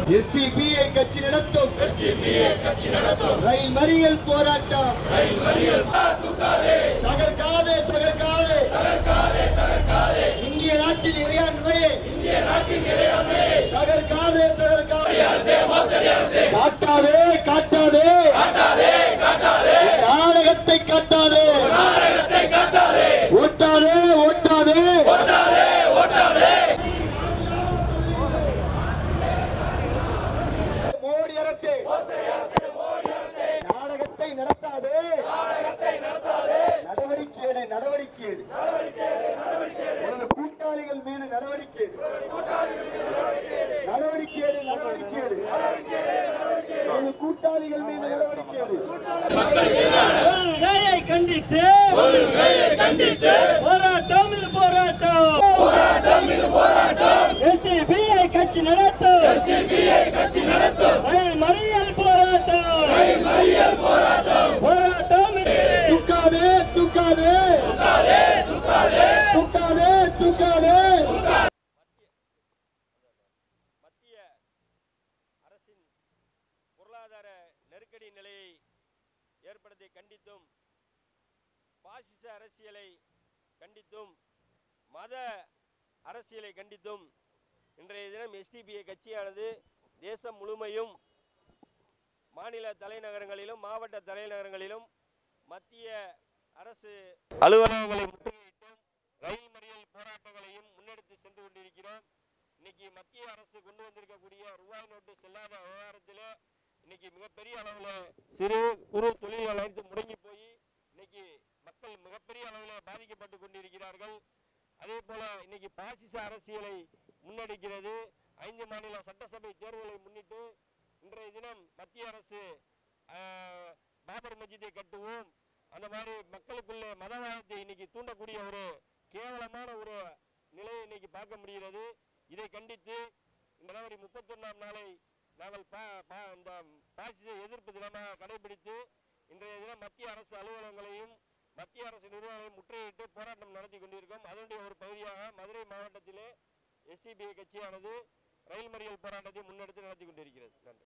SDPI கட்சி நடத்தும் ரயில் மறியல் போராட்டம் தகர்க்காதே தகர்க்காதே இந்திய நாட்டின் இறையாண்மையை தகர்க்காதே தகர்க்காதே காட்டாதே காட்டாதே நாடகத்தை காட்டாதே ஓட்டாதே ஓட்டாதே மோடி அரசே நாடகத்தை நடத்தாதே நடவடிக்கை நடவடிக்கை கூட்டாளிகள் மீது நடவடிக்கை நடவடிக்கை நடவடிக்கை கூட்டாளிகள் மீது நடவடிக்கை கண்டித்து போராட்டம் இது போராட்டம் எஸ்டிபிஐ கட்சி நடத்தும் மறியல் போராட்டம் தூக்காதே தூக்காதே தூக்காதே தூக்காதே மத்திய அரசின் பொருளாதார நெருக்கடி நிலையை ஏற்படுத்தி கண்டித்தும் பாசிச அரசியலை கண்டித்தும் மத அரசியலை கண்டித்தும் இன்றைய தினம் எஸ்டிபிஐ கட்சியானது தேசம் முழுமையும் மாநில தலைநகரங்களிலும் மாவட்ட தலைநகரங்களிலும் மத்திய அரசு அலுவலகங்களை முற்றுகையிட்டும் ரயில் மறியல் போராட்டங்களையும் முன்னெடுத்து சென்று கொண்டிருக்கிறோம். இன்னைக்கு மத்திய அரசு கொண்டு வந்திருக்கக்கூடிய ரூபாய் நோட்டு செல்லாத விவகாரத்தில் இன்னைக்கு மிகப்பெரிய அளவில் சிறு குறு தொழில்கள் அனைத்து முடங்கி போய் இன்னைக்கு மக்கள் மிகப்பெரிய அளவில் பாதிக்கப்பட்டு கொண்டிருக்கிறார்கள். அதே போல இன்னைக்கு பாசிச அரசியலை முன்னெடுக்கிறது. 5 மாநில சட்டசபை தேர்தலை முன்னிட்டு இன்றைய தினம் மத்திய அரசு பாபர் மஸ்ஜிதை கட்டுவோம், அந்த மாதிரி மக்களுக்குள்ளே மதவாதத்தை இன்னைக்கு தூண்டக்கூடிய ஒரு கேவலமான ஒரு நிலையை இன்னைக்கு பார்க்க முடிகிறது. இதை கண்டித்து ஜனவரி 31ஆம் நாளை நாங்கள் இந்த பாசிச எதிர்ப்பு தினமாக கடைபிடித்து இன்றைய தினம் மத்திய அரசு அலுவலகங்களையும் மத்திய அரசு நிறுவனங்களையும் முற்றுகையிட்டு போராட்டம் நடத்தி கொண்டிருக்கோம். அதனுடைய ஒரு பகுதியாக மதுரை மாவட்டத்திலே எஸ்டிபிஐ கட்சியானது ரயில் மறியல் போராட்டத்தை முன்னெடுத்து நடத்தி கொண்டிருக்கிறது. நன்றி.